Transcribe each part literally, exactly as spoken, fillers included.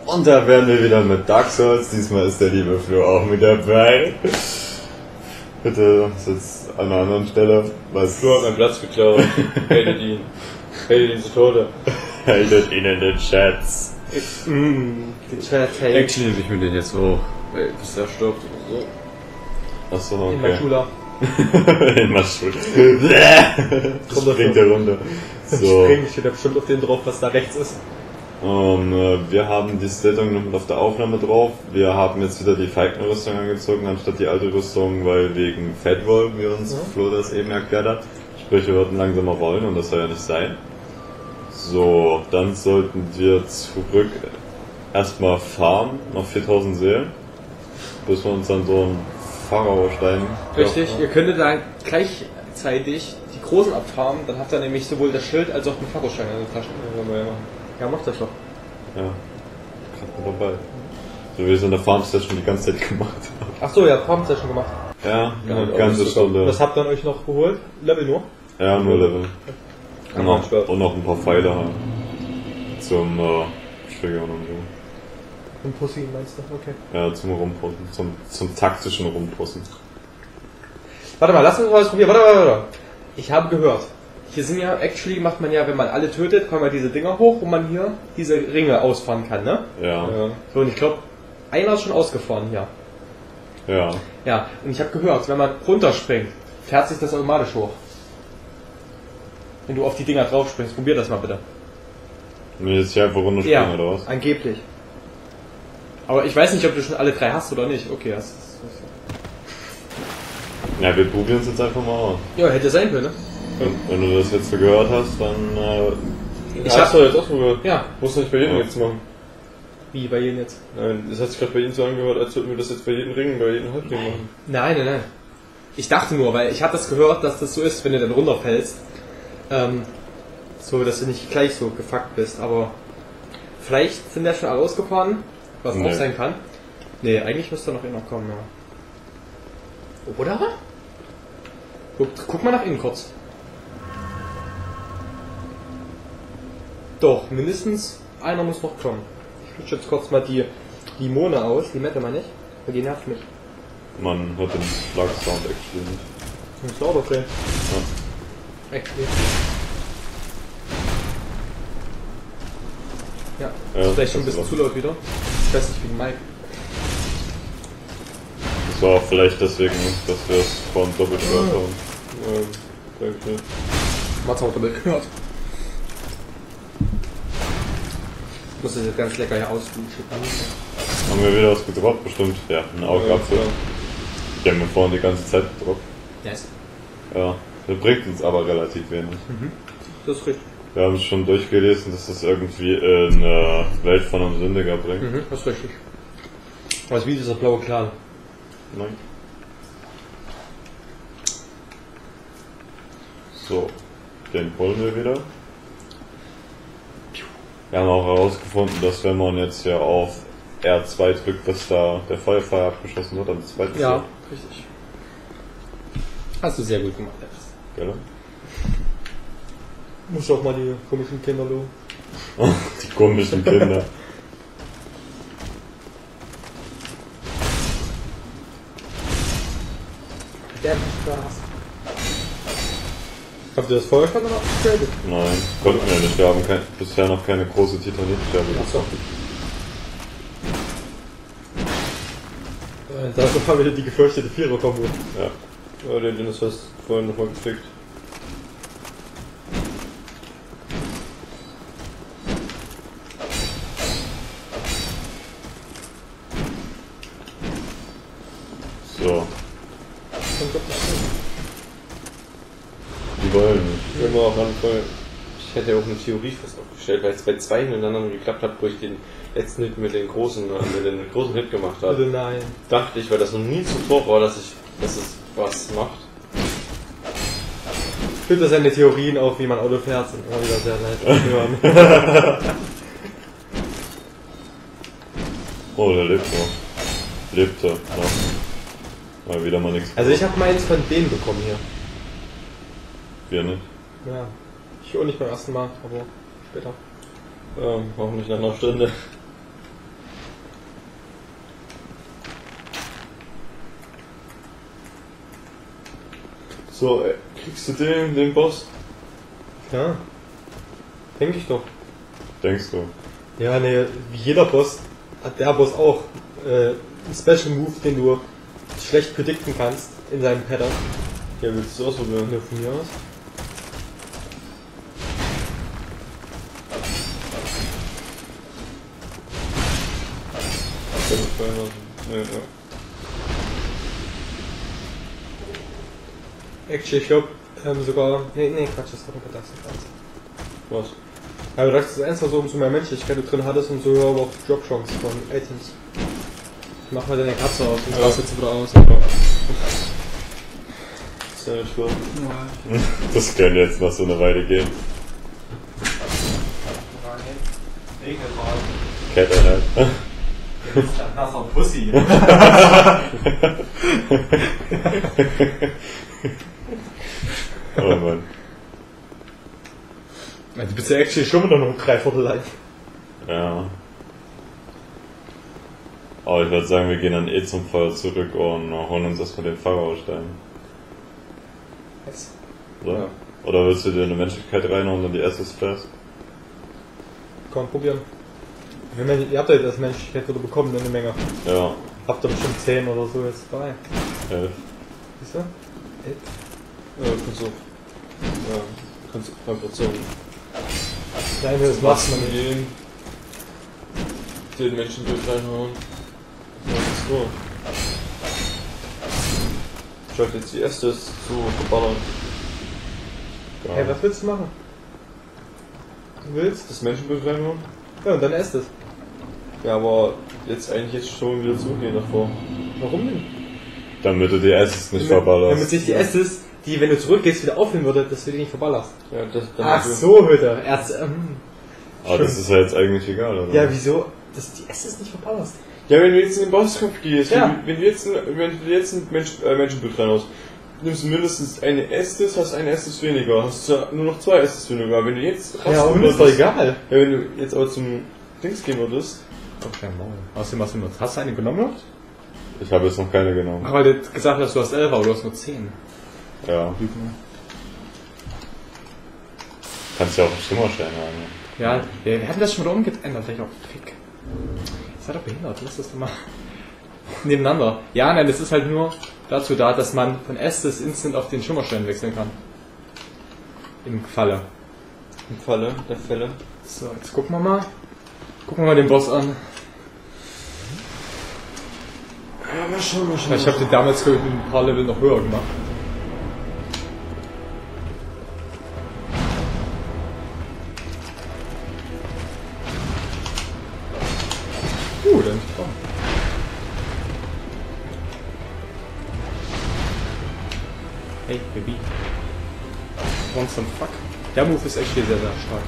Und da werden wir wieder mit Dark Souls. Diesmal ist der liebe Flo auch mit dabei. Bitte sitzt an einer anderen Stelle. Was? Flo hat meinen Platz geklaut. Hatet ihn. Hatet ihn zu Tode. Hatet ihn in den Chats. Mm, die Chat hate. Actually nehme ich mir den jetzt hoch. Weil bis er stirbt oder so. Achso, okay. In Maschula. In Maschula. Das springt der Runde. So. Spring, steht da bestimmt auf den drauf, was da rechts ist. Um, äh, wir haben die Stellung noch mit auf der Aufnahme drauf. Wir haben jetzt wieder die Falkenrüstung angezogen, anstatt die alte Rüstung, weil wegen Fatwall, wie uns ja. Flo das eben erklärt hat. Sprich, wir würden langsamer rollen und das soll ja nicht sein. So, dann sollten wir zurück erstmal farmen, noch viertausend Seelen, bis wir uns dann so einen Pharao-Stein... Richtig, ja. Ihr könntet da gleichzeitig die Großen abfarmen, dann habt ihr nämlich sowohl das Schild als auch den Pharao-Stein in den Taschen. Ja, macht das doch. Ja, gerade mal dabei. So wie wir es in der Farm-Session die ganze Zeit gemacht haben. Ach so, ja, Farm-Session gemacht. Ja, eine ja, ganze Stunde. Was habt ihr euch noch geholt? Level nur? Ja, nur Level. Und noch, und noch ein paar Pfeile haben. Zum äh, Triggern und so. Zum Pussy meinst du? Okay. Ja, zum Rumpussen. Zum, zum taktischen Rumpussen. Warte mal, lass uns mal was probieren. Warte, warte, warte. Ich habe gehört. Hier sind ja, actually macht man ja, wenn man alle tötet, kommen ja diese Dinger hoch, wo man hier diese Ringe ausfahren kann, ne? Ja. ja. So, und ich glaube, einer ist schon ausgefahren hier. Ja. Ja, und ich habe gehört, wenn man runterspringt, fährt sich das automatisch hoch. Wenn du auf die Dinger drauf springst, probier das mal bitte. Wenn ich jetzt hier einfach runterspringen, ja, oder was? Angeblich. Aber ich weiß nicht, ob du schon alle drei hast oder nicht. Okay, das ist... Ja, wir probieren es jetzt einfach mal aus. Ja, hätte sein können, ne? Wenn, wenn du das jetzt so gehört hast, dann... Äh, ich hab's doch jetzt auch so gehört. Ja. Musst du nicht bei jedem ja. jetzt machen. Wie, bei jedem jetzt? Nein, das hat sich gerade bei Ihnen so angehört, als würden wir das jetzt bei jedem Ring, bei jedem Halbring machen. Nein, nein, nein. Ich dachte nur, weil ich habe das gehört, dass das so ist, wenn du dann runterfällst. Ähm, so, dass du nicht gleich so gefuckt bist, aber... Vielleicht sind ja schon alle ausgefahren, was nee. auch sein kann. Nee, eigentlich müsste noch einer kommen, ja. Oder? Guck, guck mal nach innen kurz. Doch, mindestens einer muss noch kommen. Ich rutsche jetzt kurz mal die Limone aus, die Mette meine ich, weil die nervt mich. Man hört den Schlagsound actually nicht. Das ist laut, okay. Ja. Actually. Ja, ja, ist vielleicht schon ein bisschen zu laut wieder. Ich weiß nicht, wegen Mike. Das war auch vielleicht deswegen, dass wir es vorhin doppelt gehört haben. Ähm, denke ich nicht. Mats hat doppelt gehört. Ich muss das jetzt ganz lecker hier ausduschen. Haben wir wieder was gedroppt? Bestimmt. Ja, ein Augapfel. Ja, die haben wir vorhin die ganze Zeit gedroppt. Yes. Ja, das bringt uns aber relativ wenig. Mhm. Das ist richtig. Wir haben schon durchgelesen, dass das irgendwie in äh, Welt von einem Sündiger bringt. Mhm, das ist richtig. Was wie dieser blaue Clan? Nein. So, den holen wir wieder. Wir haben auch herausgefunden, dass wenn man jetzt hier auf R zwei drückt, bis da der Feuerpfeil abgeschossen wird, dann das zweite Ja, richtig. Hast du sehr gut gemacht, Alex. Ja. Muss auch mal die komischen Kinder loben. Die komischen Kinder. Der macht Spaß. Habt ihr das vorher schon noch abgegradet? Nein, konnten wir nicht. Wir haben kein, bisher noch keine große Titanit-Sterbe gezogen. Äh, da ist noch wieder die gefürchtete Vierer-Kombo. Ja. Ja, den Dennis hast du vorhin nochmal gefickt. So. Die wollen nicht. Wenn wir auch anfangen. Ich hätte ja auch eine Theorie fest aufgestellt, weil es bei zwei hintereinander geklappt hat, wo ich den letzten Hit mit den großen, mit den großen Hit gemacht habe. Bitte nein. Dachte ich, weil das noch nie zuvor war, dass ich, dass es was macht. Bitte seine Theorien auf, wie man Auto fährt, sind immer wieder sehr nett zu hören. Oh, der lebt noch. Lebte noch. Mal wieder mal nichts. Also ich habe meins von denen bekommen hier. Wir nicht. Ja. Ich auch nicht beim ersten Mal, aber später. Ähm, auch nicht nach einer Stunde. So, äh, kriegst du den, den Boss? Ja. Denke ich doch. Denkst du? Ja, ne, wie jeder Boss hat der Boss auch äh, einen Special Move, den du schlecht predikten kannst in seinem Pattern. Ja, willst du ausprobieren? Ja, von mir aus. Ja, ja. Actually, ich glaube ähm, sogar. Nee, nee, Quatsch, das war ein das Was? Aber du dachtest, das eins war so, umso mehr Menschlichkeit du drin hattest und so höher aber auch Drop-Chance von Items. Mach mal deine Katze aus und Ja. rast jetzt wieder aus. Sehr schwer. Das könnte jetzt noch so eine Weile gehen. Kette halt. Nasser Pussy. Oh Mann. Ja, du bist ja actually schon wieder noch drei Viertel lang. Ja. Aber ich würde sagen, wir gehen dann eh zum Feuer zurück und holen uns erstmal den Pharao-Stein. Was? Oder? Ja. Oder willst du dir eine Menschlichkeit reinhauen und dann die erste Splash? Komm, probieren. Wenn man, ihr habt ja das Menschlichkeit wieder bekommen, eine Menge. Ja, Habt ihr bestimmt zehn oder so jetzt dabei. elf. Siehst du? Elf. Ja, kannst du. Ja, kannst du einfach so. Nein, das macht man nicht. gehen. Den Menschen durch reinhauen. Ja, das ist so. Ich wollte jetzt die erste so verballern. Hey, was willst du machen? Du willst? Das Menschenbild reinhauen? Ja, und dann esst es. Ja, aber jetzt eigentlich jetzt schon wieder zugehen davor. Warum denn? Damit du die Esses nicht Damit, verballerst. damit sich die Esses, die, wenn du zurückgehst, wieder auffüllen würde, dass du die nicht verballerst. Ja, das Ach du- so, bitte. Erst, ähm, Aber das ist ja jetzt eigentlich egal, oder? ja, wieso? Dass du die Esses nicht verballerst. Ja, wenn du jetzt in den Bosskampf gehst, Ja. wenn, du- wenn du jetzt, ein- wenn du jetzt ein Mensch, äh, Menschenbild reinhaust, nimmst du mindestens eine Estes, hast eine Estes weniger, hast du nur noch zwei Estes weniger. Wenn du jetzt Ja, und ist doch egal. Ja, wenn du jetzt aber zum Dings gehen würdest, Okay, Maul. Außerdem hast du nur, hast du eine genommen? Ich habe jetzt noch keine genommen. Ach, weil du gesagt hast, du hast elf, aber du hast nur zehn. Ja. Kannst ja auch einen Schimmerstein haben. Ja, wir wir hatten das schon wieder umgeändert, vielleicht auch Fick. Seid doch behindert, lass das doch mal nebeneinander. Ja, nein, das ist halt nur dazu da, dass man von Estes instant auf den Schimmerstein wechseln kann. Im Falle. im Falle der Fälle. So, jetzt gucken wir mal. Gucken wir mal den Boss an. Ja, mal schauen, mal schauen. Ich habe den damals glaub ich, ein paar Level noch höher gemacht. Uh, dann komm. Hey, Baby. Want some fuck? Der Move ist echt sehr, sehr stark.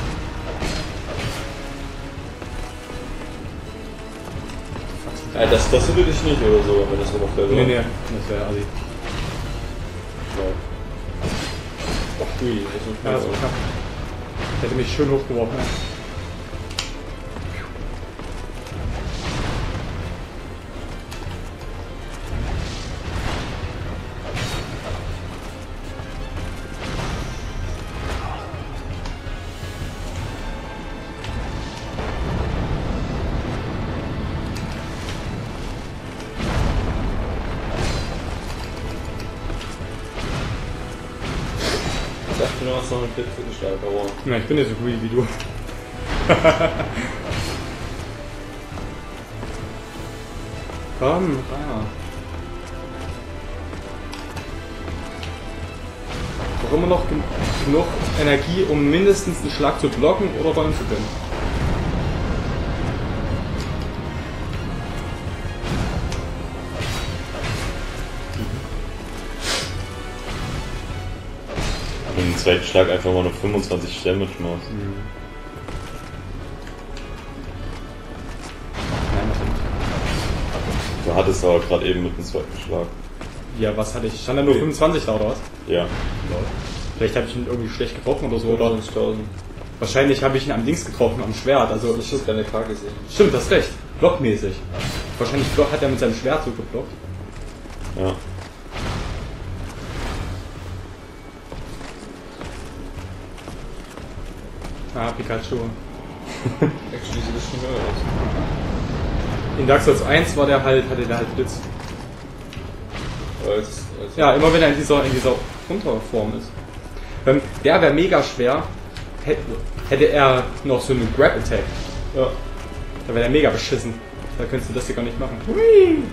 Ja, das, das würde dich nicht oder so, wenn das runterfällt. Nee, oder? nee, das wäre assi. Ja. Ach, ui, das ist Ja, das war knapp. Der hätte mich schön hochgeworfen. Ja. Ich dachte, du hast noch einen vierten stark, aber. Na, ich bin nicht so greedy wie du. Komm, rein. Auch immer noch gen genug Energie, um mindestens einen Schlag zu blocken oder rollen zu können. Mit dem zweiten Schlag einfach mal nur fünfundzwanzig Damage machst. Nein, das nicht. Du hattest aber gerade eben mit dem zweiten Schlag. Ja, was hatte ich? Stand da nur fünfundzwanzig da oder was? Ja. Vielleicht habe ich ihn irgendwie schlecht getroffen oder so. Oder fünfzigtausend. wahrscheinlich habe ich ihn am Dings getroffen, am Schwert. Also Ich habe deine K gesehen. stimmt, das ist recht. Blockmäßig. Wahrscheinlich block- hat er mit seinem Schwert so geblockt. Ja. Ah, Pikachu. Actually sieht das nicht mehr aus. In Dark Souls eins war der halt, hatte der halt Blitz. Als, als Ja, immer wenn er in dieser, in dieser Unterform ist. Ähm, der wäre mega schwer, hätte, hätte er noch so einen Grab Attack. Ja. Da wäre der mega beschissen. Da könntest du das hier gar nicht machen. Hui!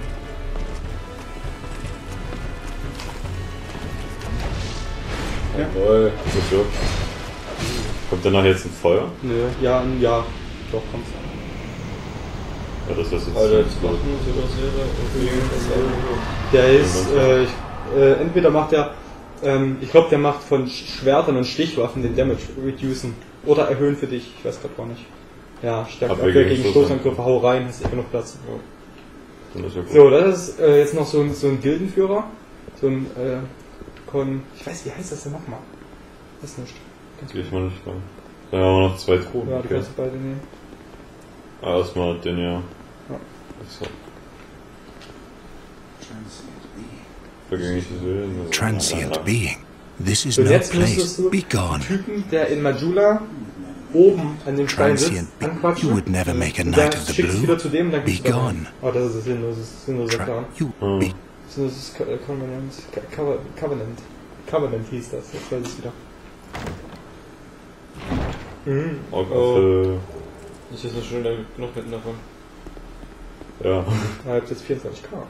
Jawohl. So schön. Kommt danach jetzt ein Feuer? Nö, ja, ja. Doch, kommt's. Ja, das ist jetzt. Alter, jetzt macht nur so was wäre. Der ist, äh, ich, äh, entweder macht er, ähm, ich glaube, der macht von Schwertern und Stichwaffen den Damage reducen. Oder erhöhen für dich, ich weiß gerade gar nicht. Ja, stärkt Abwehr Abwehr gegen gegen Stoßangriffe, hau rein, hast immer noch Platz. Ja. Das ist ja gut. So, das ist äh, jetzt noch so ein, so ein Gildenführer. So ein, äh, Kon... Ich weiß, wie heißt das denn nochmal? Das ist nicht. Gehe ich mal nicht rein. Dann haben wir noch zwei Truhen. Ja, die Okay. kannst du beide nehmen. Ah, erstmal den hier. Ja. So. Vergängliche Seelen. Transient being. This is So, no jetzt place. müsstest du Be den gone. Typen, der in Majula oben an dem Stein sitzt, Transient being. anquatschen. You would never make a Und night der of the schickt dich wieder blue. zu dem und dann Be gehst du da rein. gone. Oh, das ist sinnloses, sinnloser Plan. Tra- you Hm. be Sinnloses Co- äh, Covenant. Co- Co- Covenant. Covenant hieß das, jetzt weiß ich es wieder. Mhm. Augapfel. Nicht, dass er schon noch mitten davon. Ja. Da habt jetzt vierundzwanzig K.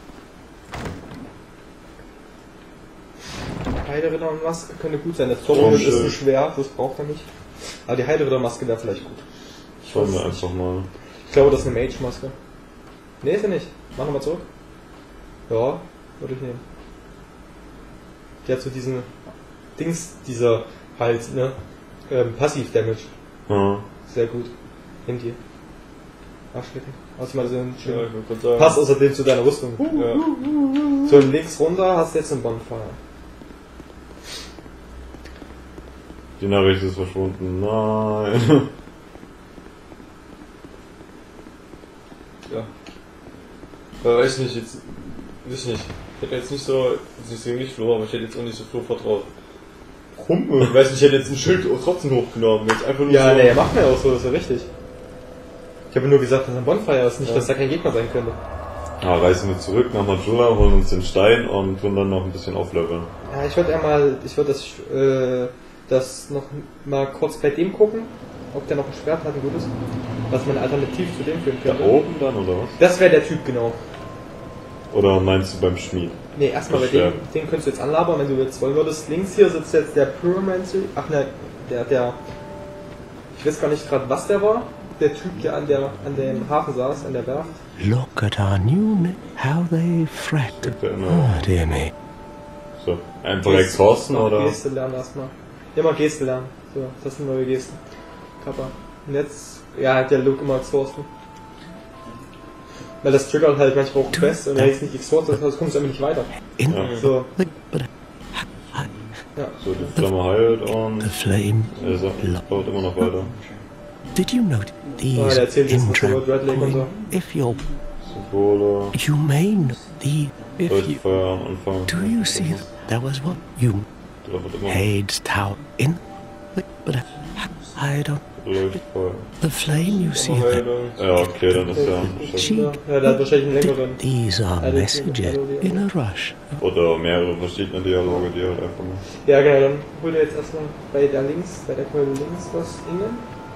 Heilrittermaske könnte gut sein. Das Zorn ist Schild. zu schwer, das braucht er nicht. Aber die Heilrittermaske wäre vielleicht gut. Schauen wir einfach mal. Ich glaube, das ist eine Mage-Maske. Ne, ist er nicht. Machen wir zurück. Ja, würde ich nehmen. Die hat so diesen Dings, dieser halt, ne? Ähm, Passiv-Damage. Ja. Sehr gut. Nimm die. Arschlecken. Außerdem mal so einen Ja, schönen. ich wollte gerade sagen. Passt außerdem zu deiner Rüstung. Ja. So, links runter hast du jetzt einen Bonfire. Die Nachricht ist verschwunden. Nein. Ja. Aber weiß nicht, jetzt. Weiß nicht. Ich hätte jetzt nicht so. Das ist nicht Flo, aber ich hätte jetzt auch nicht so Flo vertraut. Warum? Ich weiß nicht, ich hätte jetzt ein Schild trotzdem hochgenommen. Jetzt einfach nur Ja, so. nee, macht mir auch so, ist ja richtig. Ich habe nur gesagt, dass ein Bonfire ist, nicht, Ja. dass da kein Gegner sein könnte. Ja, reisen wir zurück nach Majula, holen uns den Stein und tun dann noch ein bisschen aufleveln. Ja, ich würde einmal, ich würde das, äh, das noch mal kurz bei dem gucken, ob der noch ein Schwert hat, ein gutes, was man alternativ zu dem führen Da könnte. oben dann, oder was? Das wäre der Typ, genau. Oder meinst du beim Schmied? Nee, erstmal bei Das dem, Schwert. den könntest du jetzt anlabern, wenn du jetzt wollen würdest. Links hier sitzt jetzt der Pyromancer, ach ne, der, der, ich weiß gar nicht gerade, was der war. Der Typ, der an der, an dem Hafen saß, an der Werft. look at our new men. How they fret. Der immer- Oh, dear me. So, einfach exhausten Noch oder? Geste lernen erstmal. Immer Geste lernen. So, das sind neue Gesten. Kappa. Und jetzt, ja, hat der Luke immer exhausten. Weil das triggert halt manchmal auch Quest und er ist nicht exhausted, sonst kommst du einfach nicht weiter. In Ja. So, the, but ja. So, die Flamme heilt und the flame. er sagt, baut immer noch weiter. Did you note Oh, these der erzählt jetzt was über intra? Red Lake und so. If you're, Symbole, you may know the. If you Leuchtfeuer am Anfang. do, you see that there was what you Da wird immer Hades Tower in, the, but I don't. Leuchtfeuer. The flame you see Nochmal there. Heilung. Ja, okay, dann ist er. She, Ja, der hat wahrscheinlich einen längeren. these are I don't messages think- in a rush. Oder mehrere verschiedene Dialoge, die halt einfach mal. Ja, genau, dann hol dir jetzt erstmal bei der links, bei der Keule links was innen.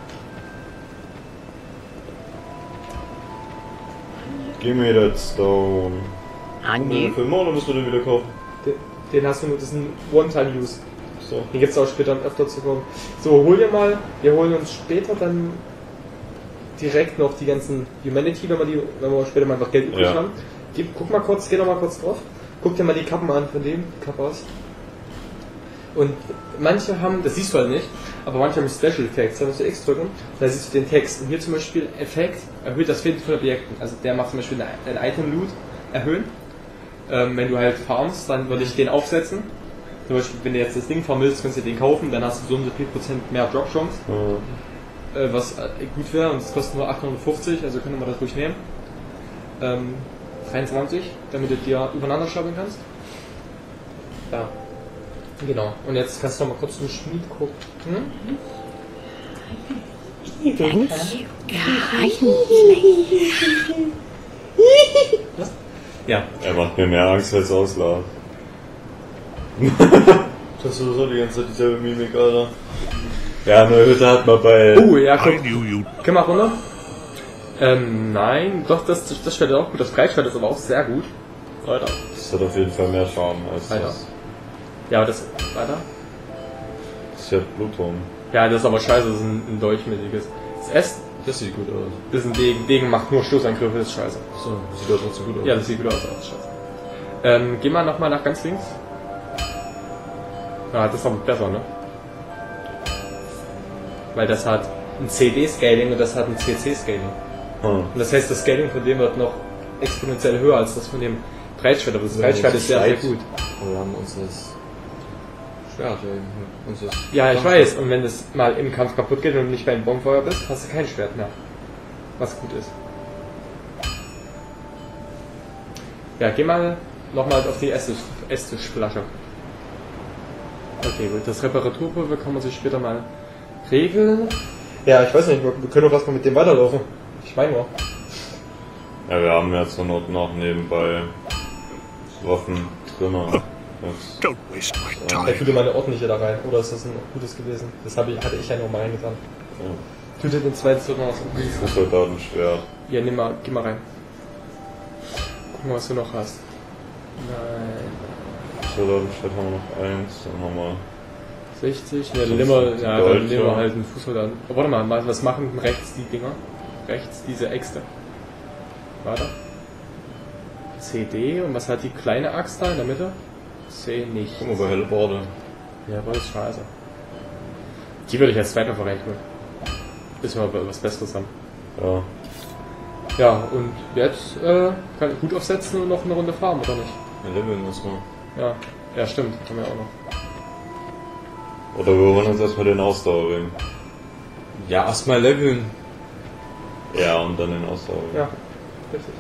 Give me that stone. Haben wir den Film oder müssen wir den wieder kaufen? Den, den hast du nur, das ist ein One-Time-Use. So. Den gibt es auch später öfter zu kommen. So, hol dir mal, wir holen uns später dann direkt noch die ganzen Humanity, wenn wir die, wenn wir später mal einfach Geld übrig Ja. haben. Gib, guck mal kurz, geh noch mal kurz drauf. Guck dir mal die Kappen an von dem, die Kappas. Und manche haben, das siehst du halt nicht, aber manche haben Special Effects. Da musst du X drücken, da siehst du den Text. Und hier zum Beispiel Effekt erhöht das Finden von Objekten. Also der macht zum Beispiel ein Item-Loot erhöhen. Ähm, wenn du halt farmst, dann würde ich den aufsetzen. Zum Beispiel, wenn du jetzt das Ding farmen willst, kannst du den kaufen, dann hast du so und so viel Prozent mehr Drop-Chance. Ja. Äh, was äh, gut wäre, und das kostet nur achthundertfünfzig, also können wir das ruhig nehmen. Ähm, dreiundzwanzig, damit du dir übereinander stapeln kannst. Ja. Genau. Und jetzt kannst du noch mal kurz zum Schmied gucken. Thank you kindly. Was? Ja. Er macht mir mehr Angst als Auslauf. Das ist sowieso die ganze Zeit dieselbe Mimik, Alter. Ja, eine Hütte hat man bei... Uh, ja, guck. I knew you'd Können wir runter? Ähm, nein. Doch, das, das Schwert ist auch gut. Das Breitschwert ist aber auch sehr gut. Weiter. Das hat auf jeden Fall mehr Charme als Weiter. das. Ja, aber das... Weiter? Das ist ja Blutung. Ja, das ist aber scheiße. Das ist ein, ein durchmäßiges. Das S, Das sieht gut aus. das ist ein Degen. Degen macht nur Stoßangriffe. Das ist scheiße. So, sieht doch trotzdem gut aus. Ja, das sieht gut aus. Das ist scheiße. Ähm, geh mal nochmal nach ganz links. Ja, das ist aber besser, ne? Weil das hat ein C D-Scaling und das hat ein C C-Scaling. Hm. Und das heißt, das Scaling von dem wird noch exponentiell höher als das von dem Breitschwert. Aber das Breitschwert ist sehr, sehr gut. Aber wir haben uns das Schwert, ja. Uns das Ja, ich weiß. Und wenn es mal im Kampf kaputt geht und du nicht beim Bonfeuer bist, hast du kein Schwert mehr. Was gut ist. Ja, geh mal nochmal auf die Esstisch- Esstischflasche. Okay, gut. Das Reparaturpulver kann man sich später mal regeln. Ja, ich weiß nicht, wir können doch erstmal mit dem weiterlaufen. Ich meine nur. Ja, wir haben ja zur Not noch nebenbei Waffen drinne. Das- don't waste my Ich time. tue dir meine ordentliche da rein. Oder ist das ein gutes gewesen? Das habe ich, hatte ich ja noch mal reingetan. Ja. Tu dir den zweiten Zug noch aus. Fußsoldatenschwert. Ja, nimm mal, geh mal rein. Guck mal, was du noch hast. Nein. Fußsoldatenschwert haben wir noch eins, dann haben wir... sechzig, ja, dann So nehmen wir, ist ja, Gold, dann nehmen wir ja. halt einen Fußsoldaten. Oh, warte mal, mal, was machen rechts die Dinger? Rechts diese Äxte. Warte. C D, und was hat die kleine Axt da in der Mitte? C nicht. Guck mal bei helle Borde. Ja, aber das ist scheiße. Die würde ich als zweiter verrechnen. Bis wir was Besseres haben. Ja. Ja, und jetzt äh, kann ich gut aufsetzen und noch eine Runde farmen, oder nicht? Wir leveln erstmal. Ja, ja stimmt, haben wir auch noch. Oder wir holen uns erstmal den Ausdauerring. Ja, erstmal leveln. Ja, und dann den Ausdauerring. Ja, richtig.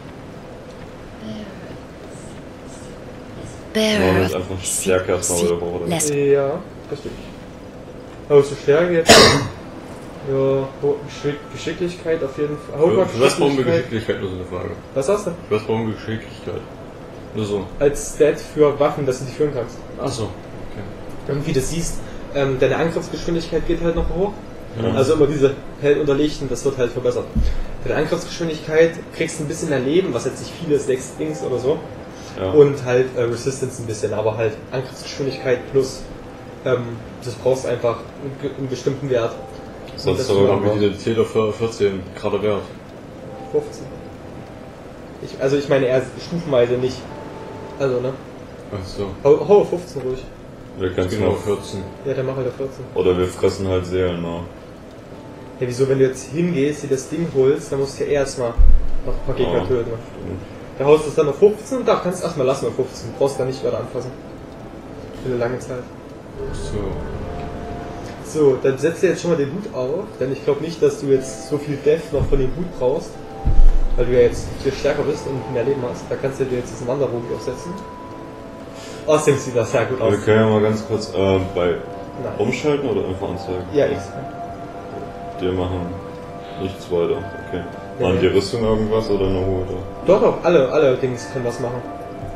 Wollen wir Bearer uns einfach Stärke erstmal wieder hoch, oder? Nest. Ja, richtig. Aber zur Stärke jetzt. Ja, Geschick Geschicklichkeit auf jeden Fall. Haut mal Für was brauchen wir Geschicklichkeit. Geschicklichkeit? Nur so eine Frage. Was hast du? Für was brauchen wir Geschicklichkeit? Nur so. Als Stat für Waffen, dass du die führen kannst. Achso. Okay. Und wie du siehst, ähm, deine Angriffsgeschwindigkeit geht halt noch hoch. Ja. Also immer diese hell unterlegten, das wird halt verbessert. Deine Angriffsgeschwindigkeit kriegst ein bisschen mehr Leben, was jetzt nicht viel ist, sechs Dings oder so. Ja. Und halt äh, Resistance ein bisschen, aber halt Angriffsgeschwindigkeit plus ähm, das brauchst einfach einen, ge- einen bestimmten Wert. Sonst das aber machen wir. Wie die Täter für vierzehn gerade wert. fünfzehn. Ich, also ich meine eher stufenweise nicht. Also ne? Achso. Hau, hau auf fünfzehn ruhig. Wir können Genau, noch vierzehn. Ja, dann mach halt auf vierzehn. Oder wir fressen halt Seelen noch. Ja, wieso, wenn du jetzt hingehst, dir das Ding holst, dann musst du ja erstmal noch ein paar Gegner Ja. töten. Da haust du es dann auf fünfzehn und da kannst du erstmal lassen auf fünfzehn. Du brauchst da nicht weiter anfassen. Für eine lange Zeit. So. So, dann setzt du jetzt schon mal den Hut auf, denn ich glaube nicht, dass du jetzt so viel Death noch von dem Hut brauchst. Weil du ja jetzt viel stärker bist und mehr Leben hast. Da kannst du dir jetzt diesen Wanderbogen aufsetzen. Außerdem sieht das sehr gut aus. Wir können ja mal ganz kurz äh, bei Nein. umschalten oder einfach anzeigen. Ja, X. Wir machen nichts weiter. Okay. Ja, Machen ja. die Rüstung irgendwas oder eine Hute? Doch, doch, alle, alle Dings können was machen.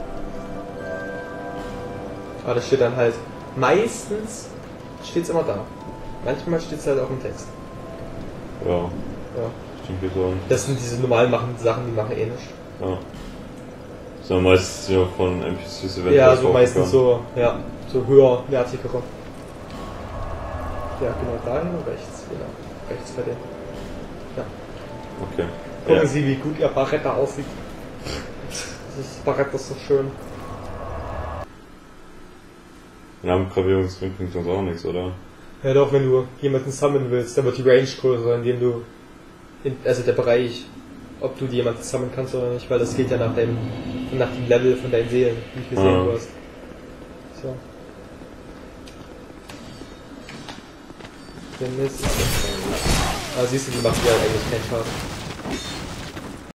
Aber das steht dann halt, meistens steht's immer da. Manchmal steht's halt auch im Text. Ja, Ja. irgendwie so. Das sind diese normalen machen, Sachen, die machen eh nicht. Ja. Ist ja meistens ja von N P Cs eventuell Ja, so meistens vorgekommen. so, ja, so höher, wertigere. Ja, genau dahin und rechts, genau. Rechts bei dem. Ja. Okay. Gucken Ja. Sie, wie gut Ihr Barretta aussieht. Das Barretta ist so schön. Namengravierungsring bringt uns auch nichts, oder? Ja doch, wenn du jemanden summonen willst, dann wird die Range größer, indem du, in, also der Bereich, ob du jemanden summonen kannst oder nicht, weil das geht ja nach dem, nach dem Level von deinen Seelen, wie viel Seelen Ah. du hast. So. Der Mist ist das. Aber siehst du, die macht ja eigentlich keinen Schaden.